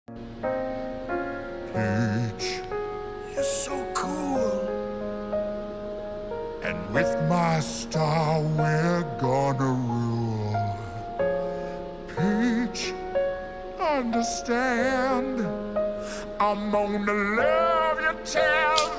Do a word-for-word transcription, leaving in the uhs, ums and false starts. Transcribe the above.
Peach, you're so cool. And with my star, we're gonna rule. Peach, understand, I'm gonna love you till